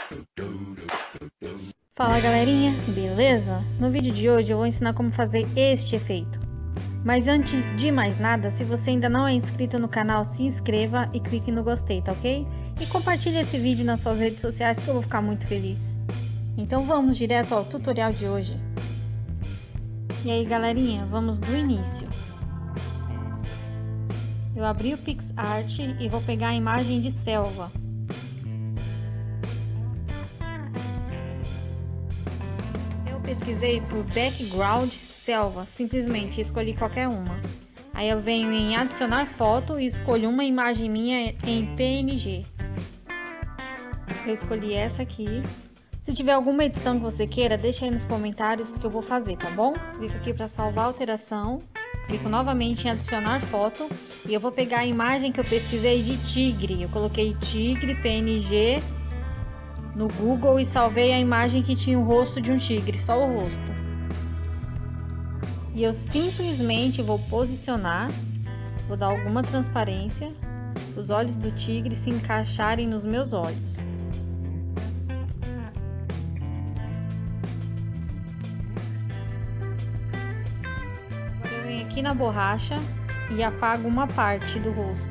Fala galerinha, beleza? No vídeo de hoje eu vou ensinar como fazer este efeito. Mas antes de mais nada, se você ainda não é inscrito no canal, se inscreva e clique no gostei, tá ok? E compartilhe esse vídeo nas suas redes sociais que eu vou ficar muito feliz. Então vamos direto ao tutorial de hoje. E aí galerinha, vamos do início. Eu abri o PixArt e vou pegar a imagem de selva. Eu pesquisei por background selva, simplesmente escolhi qualquer uma. Aí eu venho em adicionar foto e escolho uma imagem minha em PNG. Eu escolhi essa aqui. Se tiver alguma edição que você queira, deixa aí nos comentários que eu vou fazer, tá bom? Clico aqui para salvar a alteração. Clico novamente em adicionar foto e eu vou pegar a imagem que eu pesquisei de tigre. Eu coloquei tigre PNG no Google e salvei a imagem que tinha o rosto de um tigre, só o rosto. E eu simplesmente vou posicionar, vou dar alguma transparência, os olhos do tigre se encaixarem nos meus olhos. Aqui na borracha e apago uma parte do rosto.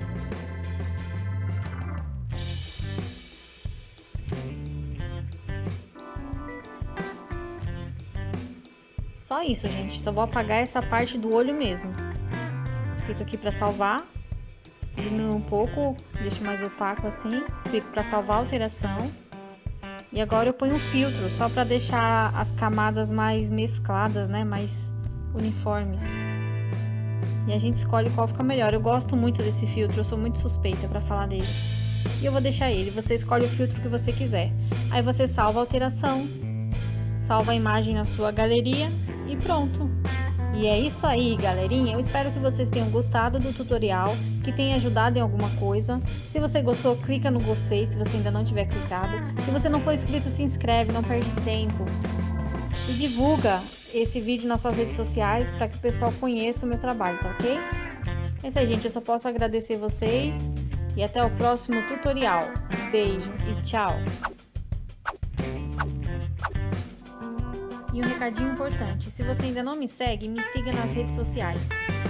Só isso, gente. Só vou apagar essa parte do olho mesmo. Clico aqui para salvar. Diminuo um pouco, deixo mais opaco assim. Clico para salvar a alteração. E agora eu ponho um filtro, só para deixar as camadas mais mescladas, né? Mais uniformes. E a gente escolhe qual fica melhor. Eu gosto muito desse filtro, eu sou muito suspeita para falar dele. E eu vou deixar ele, você escolhe o filtro que você quiser. Aí você salva a alteração, salva a imagem na sua galeria e pronto. E é isso aí, galerinha. Eu espero que vocês tenham gostado do tutorial, que tenha ajudado em alguma coisa. Se você gostou, clica no gostei, se você ainda não tiver clicado. Se você não for inscrito, se inscreve, não perde tempo. E divulga esse vídeo nas suas redes sociais para que o pessoal conheça o meu trabalho, tá ok? É isso aí, gente. Eu só posso agradecer vocês e até o próximo tutorial. Beijo e tchau! E um recadinho importante, se você ainda não me segue, me siga nas redes sociais.